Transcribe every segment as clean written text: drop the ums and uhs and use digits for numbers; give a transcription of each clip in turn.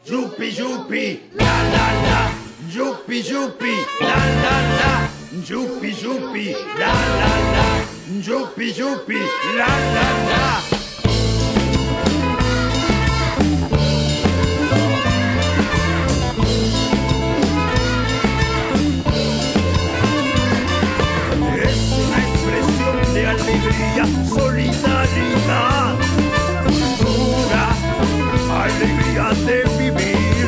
Yupi yupi, la la la. Yupi yupi, la la la. Yupi yupi, la la la. Yupi yupi, la la la. Alegría, solidaridad, cultura, alegría de vivir,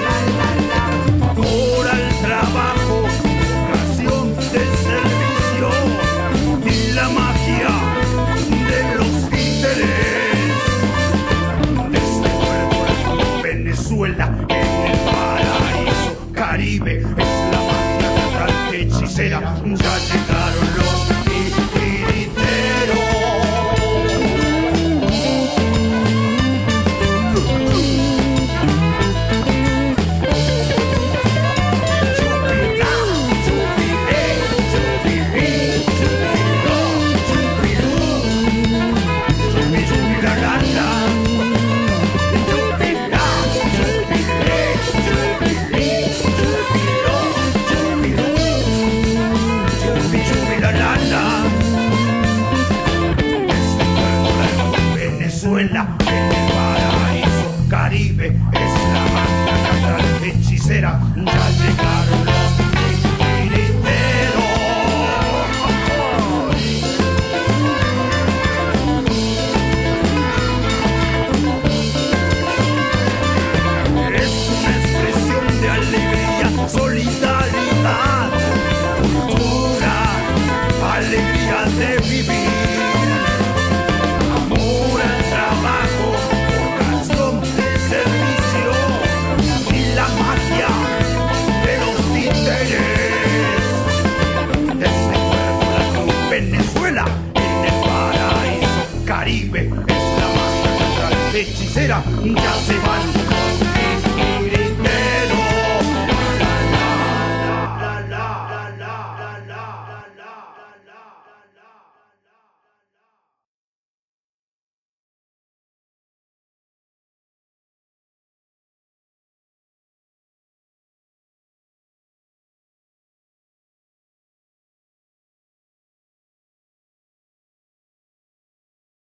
amor al trabajo, vocación de servicio y la magia de los títeres. Desde Puerto Venezuela, en el paraíso Caribe, es la magia teatral hechicera. Ya llegaron los Venezuela, en el paraíso Caribe, es la magia teatral hechicera. Ya llegaron los titiriteros. Es una expresión de alegría, solidaridad, cultura, alegría de vivir. Venezuela, en el paraíso Caribe, es la magia teatral hechicera. Ya se van